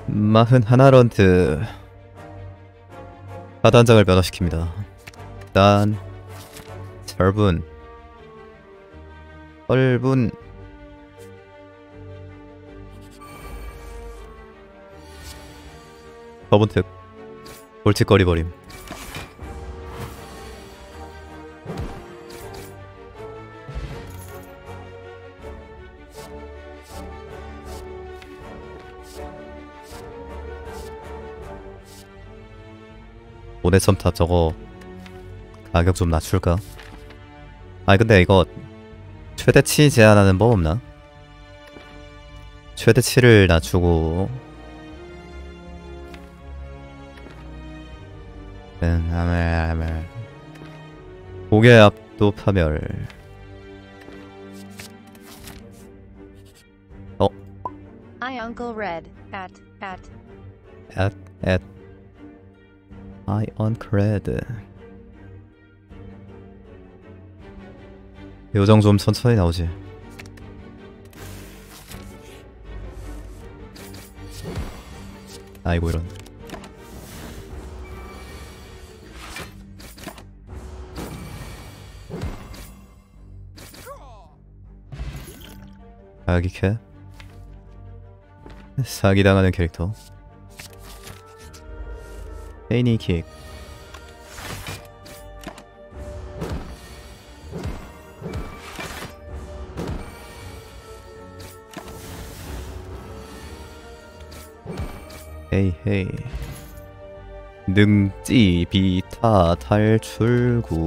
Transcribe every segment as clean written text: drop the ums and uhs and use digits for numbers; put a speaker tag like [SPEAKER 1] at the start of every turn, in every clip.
[SPEAKER 1] 41런트 하단장을 변화시킵니다. 일단 철분 저분특 골칫거리 버림. 모내 첨탑 저거 가격 좀 낮출까? 아니 근데 이거 최대치 제한하는 법 없나? 최대치를 낮추고 고개 압도 파멸.
[SPEAKER 2] I Uncle Red at
[SPEAKER 1] I on cred. 요정 좀 천천히 나오지. 아이고 이런. 사기캐? 사기당하는 캐릭터. 페이니킥. 헤이 능지 비타 탈출구.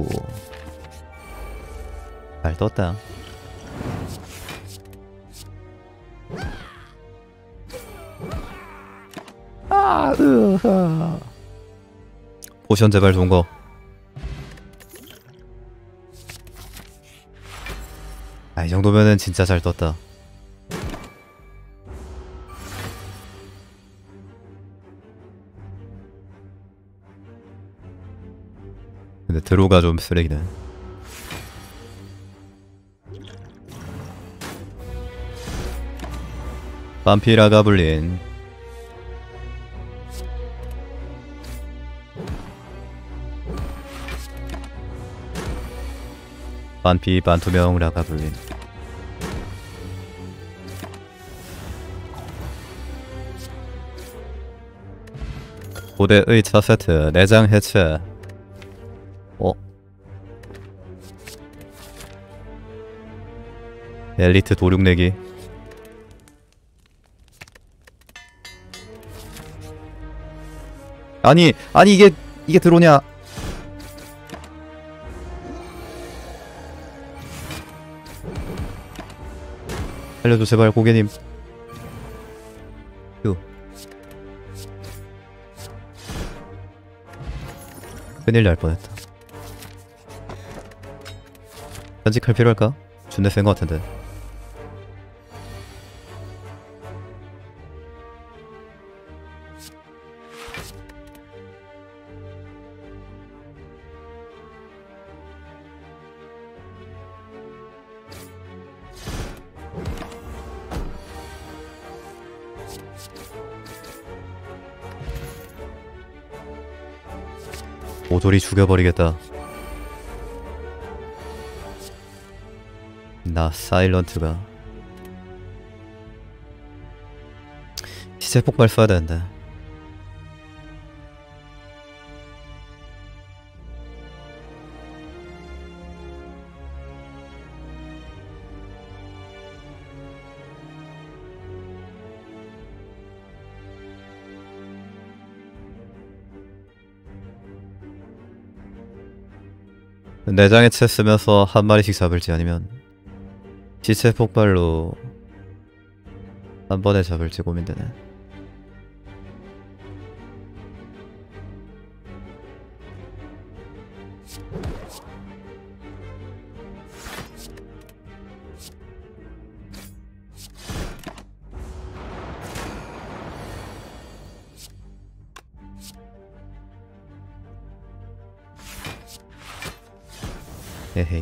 [SPEAKER 1] 잘 떴다. 포션 제발 좋은거. 이 정도면은 진짜 잘 떴다. 근데 드로가 좀 쓰레기네. 밤피라 가블린. 반피 반투명 라가블린. 고대의 차세트 내장 해체. 엘리트 도륙 내기. 아니 이게 들어오냐. 알려줘 제발 고객님. 휴. 큰일 날 뻔했다. 편집할 필요할까? 존나 센 것 같은데. 오돌이 죽여버리겠다. 나 사일런트가 시체 폭발 써야 되는데. 내장의 채 쓰면서 한 마리씩 잡을지 아니면 시체 폭발로 한 번에 잡을지 고민되네. 헤헤이.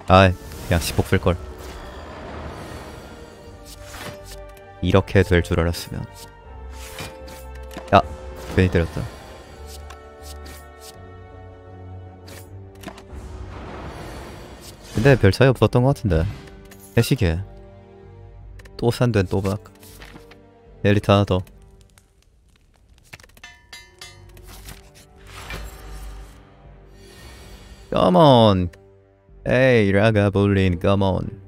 [SPEAKER 1] 아, 그냥 10복 쓸걸. 이렇게 될 줄 알았으면. 야, 괜히 때렸다. 근데 별 차이 없었던 것 같은데. 해시계. 또 산된 또박. 엘리트 하나 더. Come on. 에이, 라가볼린, come on.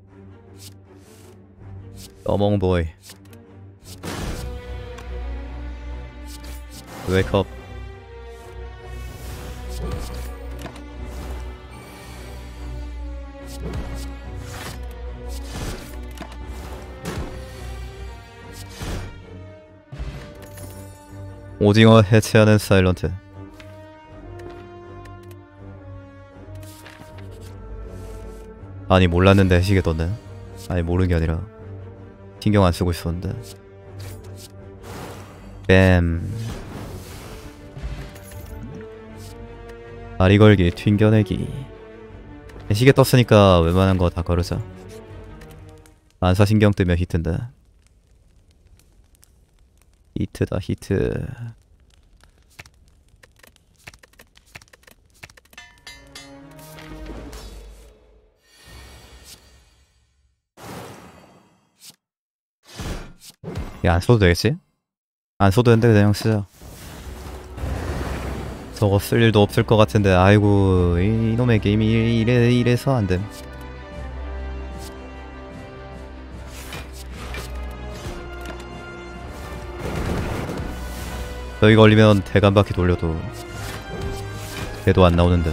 [SPEAKER 1] Come on, boy. Wake up. 오징어 해체하는 사일런트. 아니 몰랐는데 시계 떴네. 아니 모르는 게 아니라 신경 안 쓰고 있었는데. 뱀. 다리 걸기, 튕겨내기. 시계 떴으니까 웬만한 거 다 걸으자. 안사 신경 뜨면 히트인데. 히트다 히트. 야, 안 써도 되겠지? 안 써도 되는데 그냥 쓰자. 저거 쓸 일도 없을 것 같은데 아이고 이놈의 게임이 이래서 안됨. 여기 걸리면 대간바퀴 돌려도 걔도 안 나오는데.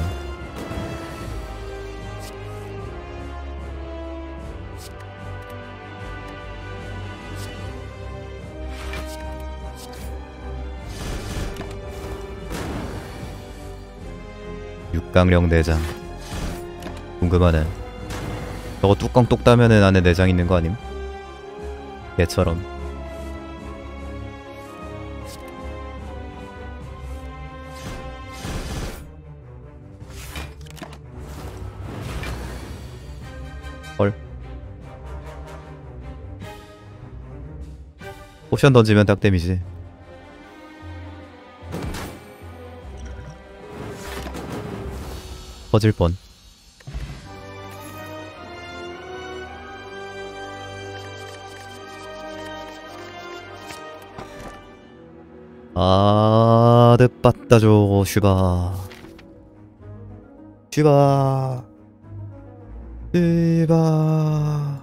[SPEAKER 1] 육강령 내장. 궁금하네. 저거 뚜껑 똑 따면은 안에 내장 있는 거 아님? 얘처럼. 헐. 포션 던지면 딱 데미지. 터질 뻔. 늦봤다죠 슈바. 슈바. 슈바.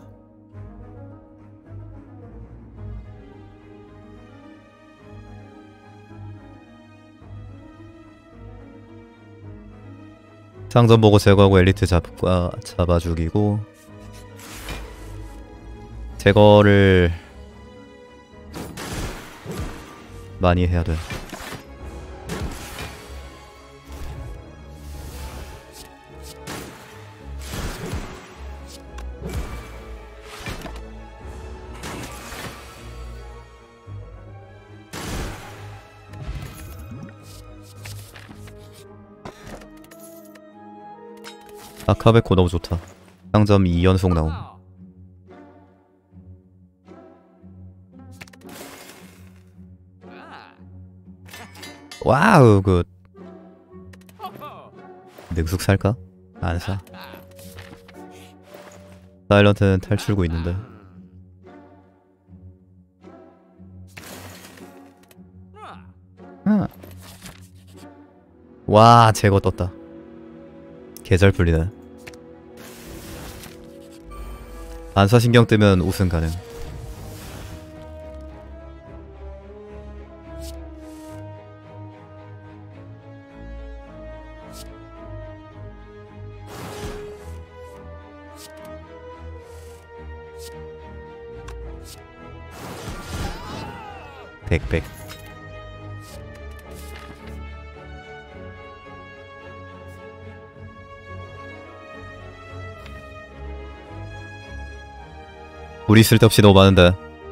[SPEAKER 1] 상점 보고 제거하고 엘리트 잡아 죽이고. 제거를 많이 해야 돼. 아카베코 너무 좋다. 상점 2연속 나옴. 와우 굿. 능숙 살까? 안 사. 사일런트는 탈출구 있는데. 와 제거 떴다. 개잘 풀리네. 안사 신경 뜨면 우승 가능. 백백. 우리 쓸데없이 너무 많은데.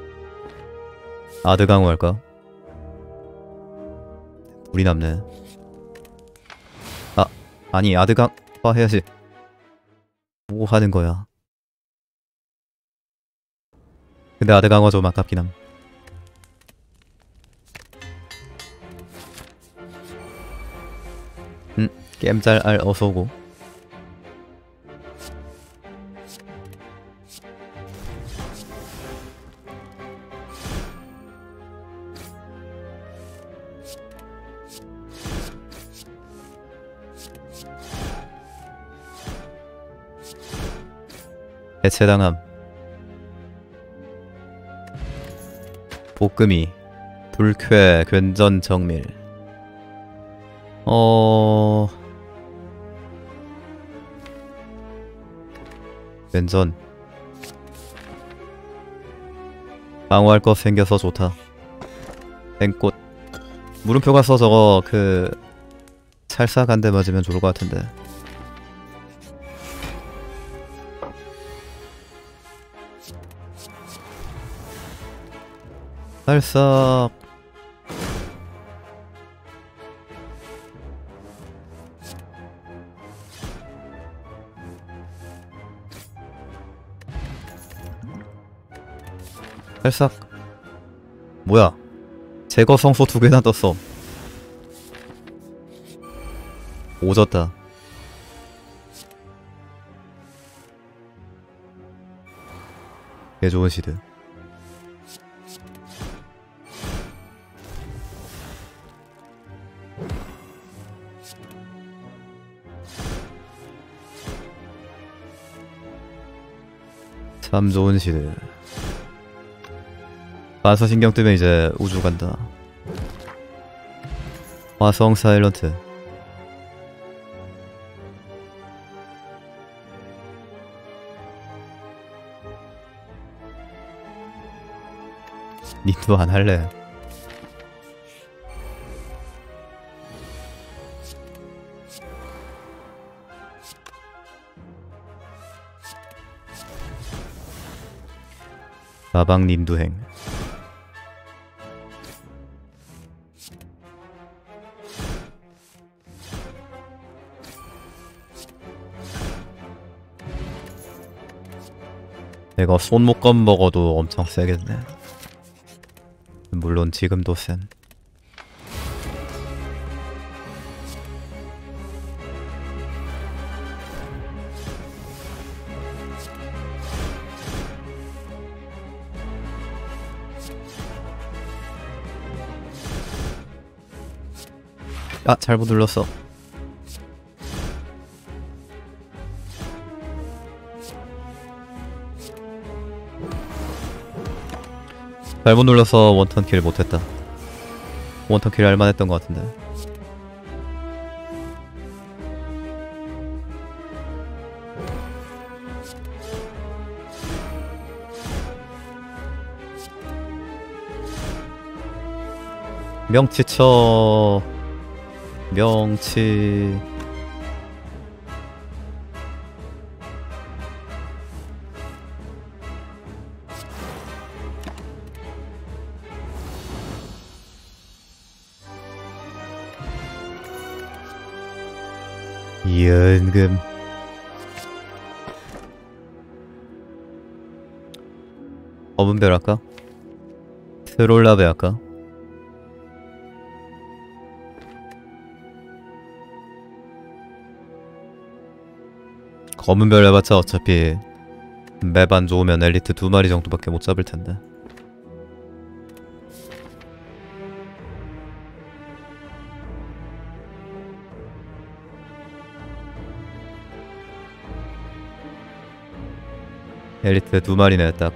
[SPEAKER 1] 아드 강화할까? 우리 남네. 아니 아드 강화 해야지. 뭐 하는 거야. 근데 아드 강화 좀 아깝긴 함. 겜잘 알 어서오고. 해체당함. 볶음이 불쾌 괜전 정밀. 괜전 방어할 거 생겨서 좋다. 땡꽃 물음표 가서 저거 그 찰싹 한 대 맞으면 좋을 것 같은데. 찰싹. 찰싹. 뭐야? 제거 성소 2개나 떴어. 오졌다. 개 좋은 시드. 참 좋은 시드. 반사 신경 뜨면 이제 우주 간다. 화성 사일런트. 니도 안 할래. 마방 닌두행. 내가 손목검 먹어도 엄청 세겠네. 물론 지금도 센. 아, 잘못 눌렀어. 잘못 눌러서 원턴킬 못했다. 원턴킬 할만했던 것 같은데. 명치 쳐. 명치. 연금. 검은별 할까? 트롤라베 할까? 검은별 해봤자 어차피 맵 안 좋으면 엘리트 2마리 정도밖에 못 잡을 텐데. 엘리트 2마리네 딱.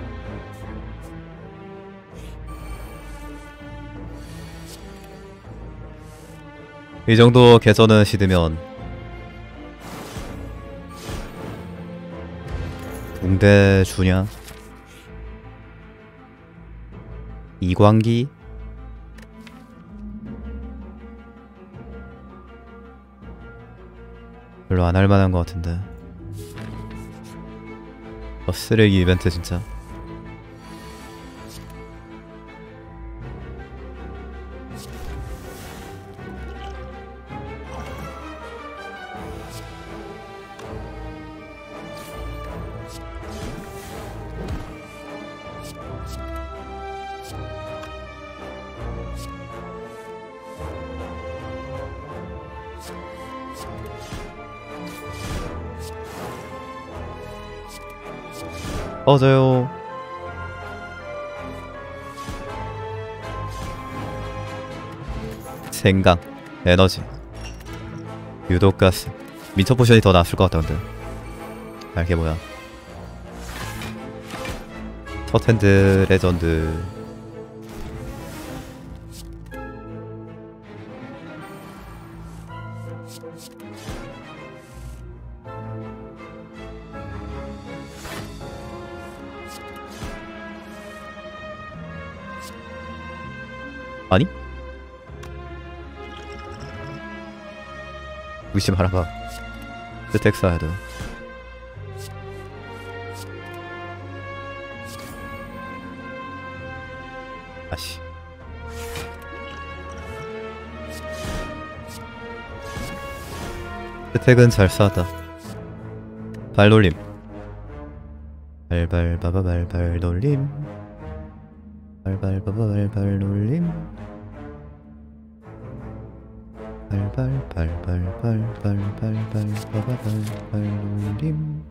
[SPEAKER 1] 이 정도 개선은 시드면 붕대 주냐? 이광기? 별로 안 할만한 것 같은데. 쓰레기 이벤트 진짜. 꺼져요. 생강, 에너지, 유독가스. 민첩 포션이 더 낫을 것 같다 근데. 아, 이게 뭐야? 첫핸드 레전드. 아니? 의심하라가 스택 쌓아야 돼. 아씨. 스택은 잘 쌓았다. 발놀림. 발발바바발발 놀림. 발발바바발발 놀림. 발발발발발발발발바바발발 놀림.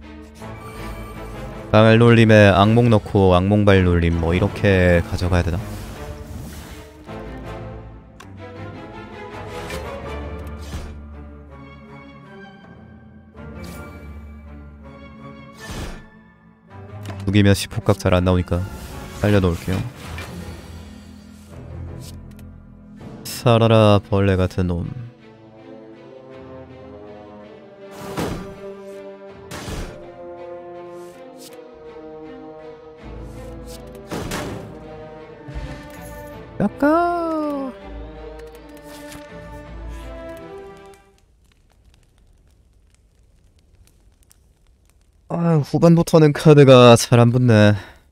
[SPEAKER 1] 방을 놀림에 악몽 넣고 악몽발 놀림 뭐 이렇게 가져가야 되나? 죽이면 시폭각 잘 안 나오니까 살려놓을게요. 살아라 벌레 같은 놈. 약간 후반부터는 카드가 잘 안 붙네.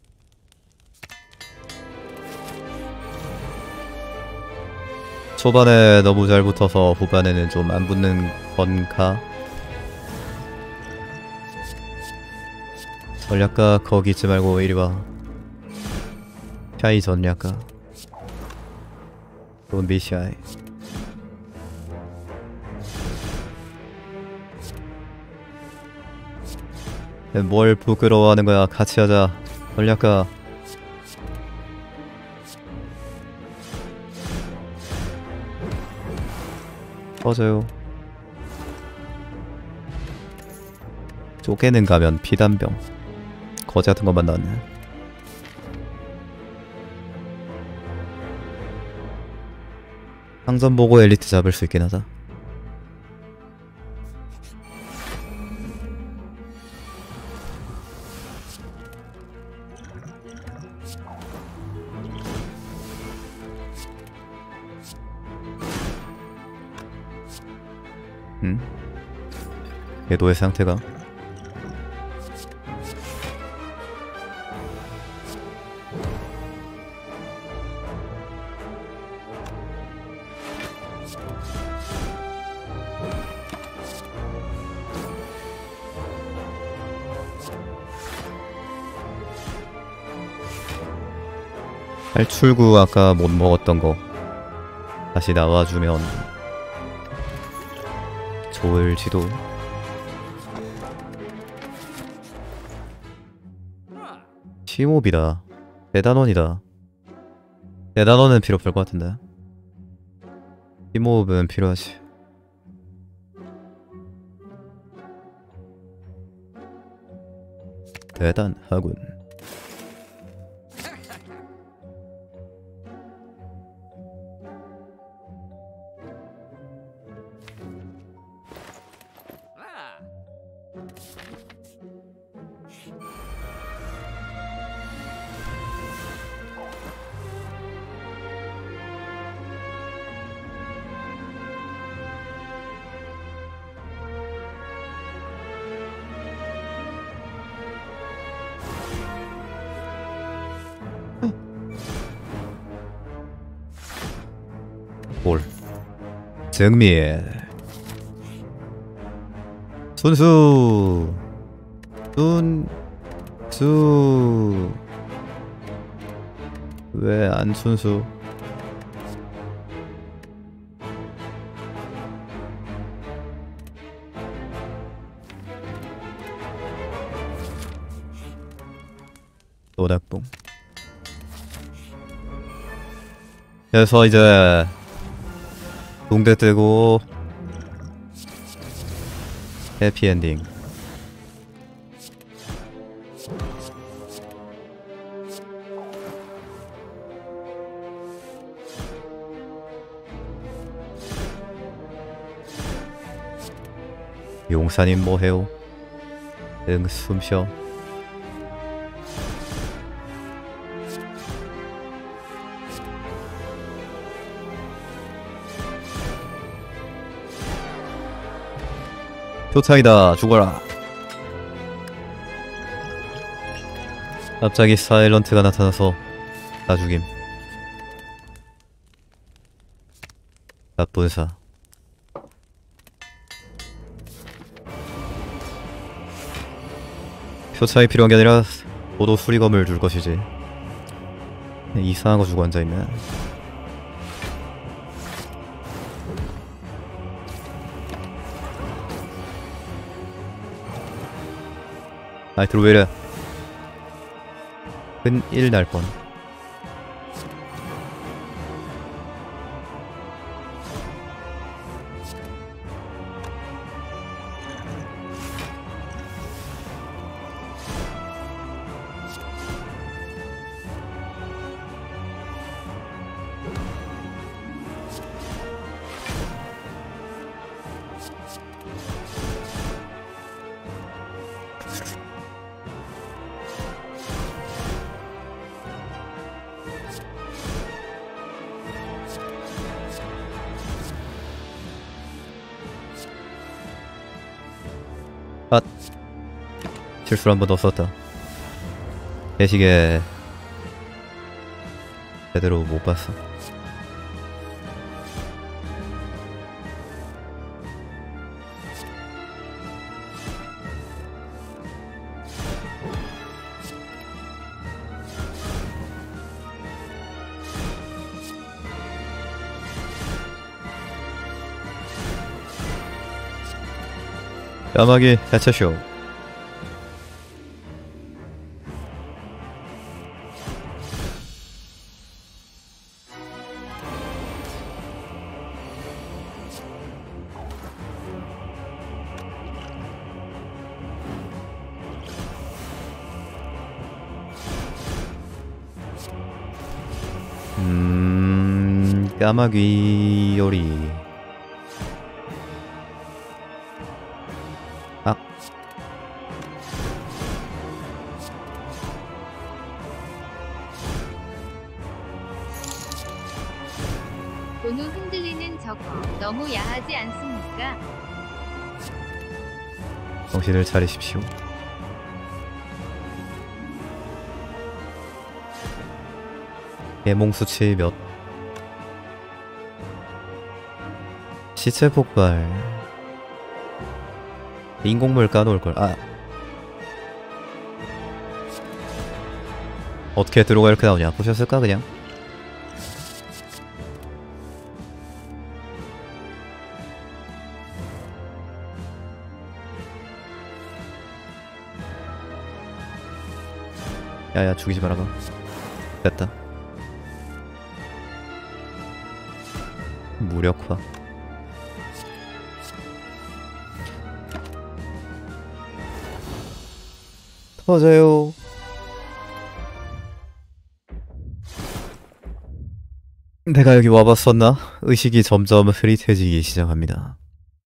[SPEAKER 1] 초반에 너무 잘 붙어서 후반에는 좀 안 붙는 건가? 전략가 거기 있지 말고 이리와. 샤이 전략가 Don't be shy. 뭘 부끄러워하는 거야. 같이 하자. 전략가. 꺼져요. 쪼개는 가면 피단병. 거지 같은 것만 나왔네. 상점 보고 엘리트 잡을 수 있긴 하다. 궤도의 상태가 탈출구 아까 못 먹었던 거 다시 나와주면 좋을지도. 시몹이다. 대단원이다. 대단원은 필요 없을 것 같은데. 시몹은 필요하지. 대단하군. 볼 정밀 순수 순수 왜 안 순수? 노닥봉. 그래서 이제 동대 뜨고 해피엔딩. 용사님 뭐해요? 응, 숨쉬어. 표창이다, 죽어라. 갑자기 사일런트가 나타나서 다 죽임. 나쁜사. 표창이 필요한 게 아니라 모두 수리검을 줄 것이지. 이상한 거 주고 앉아있네. 아이트로 왜 이래. 큰1 날뻔. 아, 실수를 한 번 더 썼다. 대시계 제대로 못 봤어. 까마귀 해체쇼. 까마귀 요리. 아,
[SPEAKER 3] 본우 흔들리는 저거 너무 야하지 않습니까?
[SPEAKER 1] 정신을 차리십시오. 개몽 수치 몇? 시체 폭발. 인공물 까놓을걸. 아, 어떻게 들어가 이렇게 나오냐. 보셨을까 그냥? 야야, 죽이지 말아봐. 됐다. 무력화. 터져요. 내가 여기 와봤었나? 의식이 점점 흐릿해지기 시작합니다.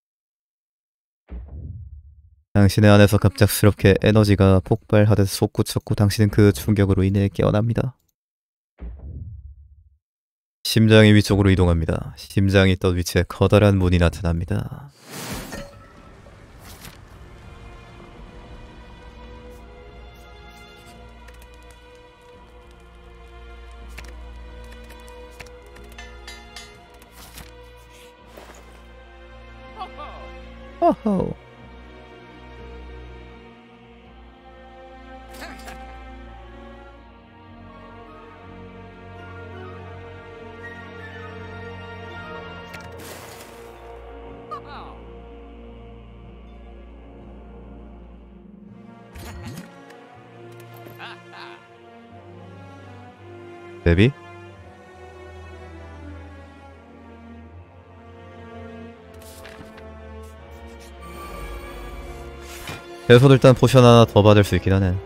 [SPEAKER 1] 당신의 안에서 갑작스럽게 에너지가 폭발하듯 솟구쳤고 당신은 그 충격으로 인해 깨어납니다. 심장이 위쪽으로 이동합니다. 심장이 있던 위치에 커다란 문이 나타납니다. 어허. 데뷔? 그래서도 일단 포션 하나 더 받을 수 있긴 하네.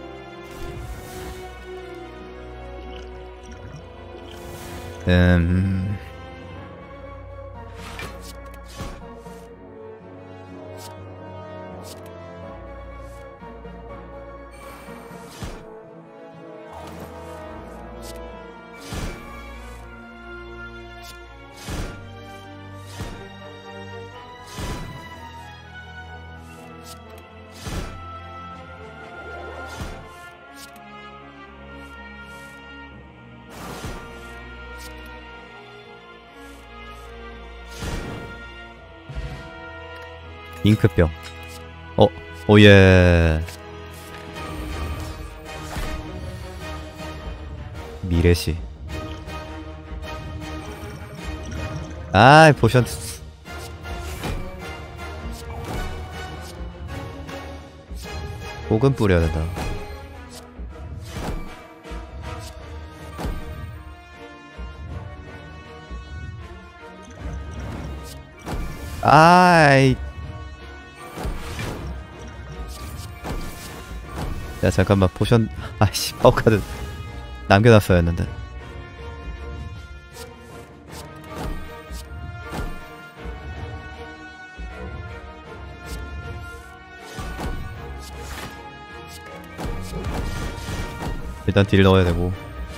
[SPEAKER 1] 음... 잉크병. 오예. 미래시. 아, 포션. 혹은 뿌려야 된다. 아이. 야, 잠깐만. 포션. 아이씨, 파워카드 남겨놨어야 했는데. 일단 딜 넣어야 되고.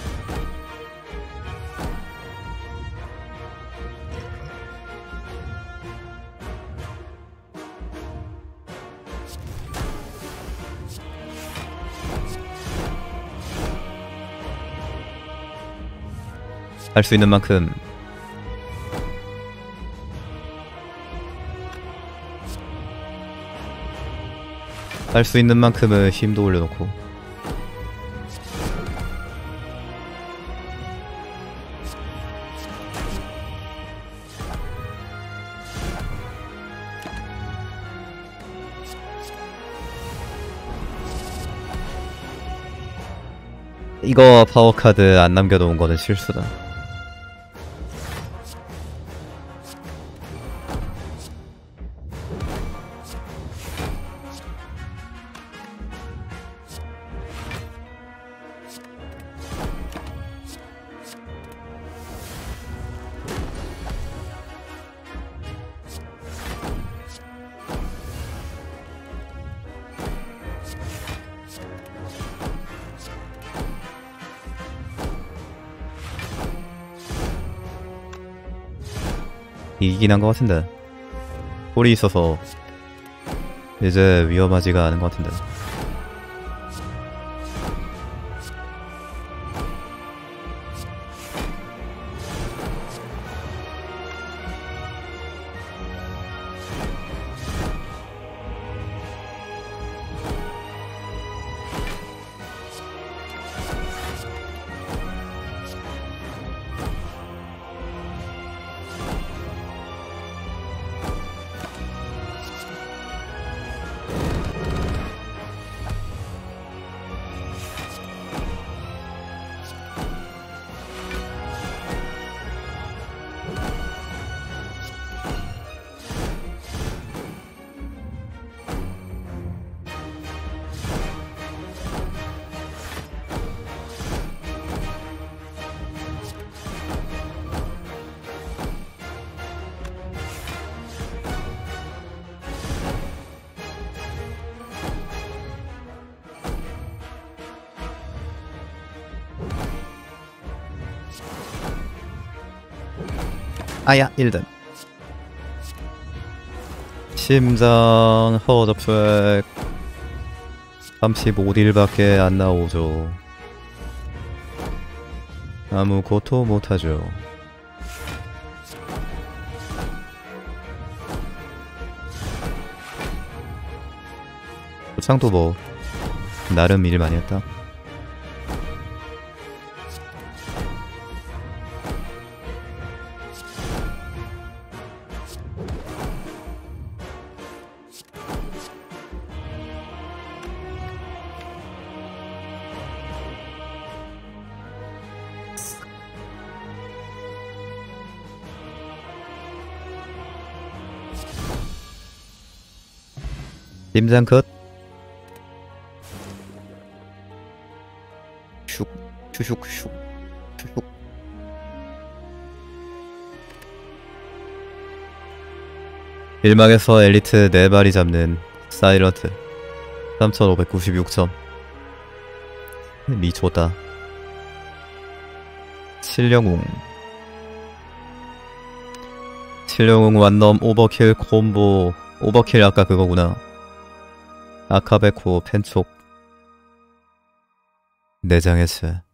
[SPEAKER 1] 할 수 있는 만큼 할 수 있는 만큼은 힘도 올려놓고. 이거 파워카드 안 남겨놓은 거는 실수다. 이기긴 한 것 같은데. 홀이 있어서 이제 위험하지가 않은 것 같은데. 아야 1등. 심장 허접색 35딜밖에 안 나오죠. 아무것도 못하죠. 창도 뭐 나름 일 많이 했다. 팀장 컷. 슉 슈슉 슉 슈슉. 일막에서 엘리트 4마리 잡는 사이런트 3596점. 미쳤다. 칠령웅 완넘 오버킬 콤보. 오버킬 아까 그거구나. 아카베코 펜촉 내장해체.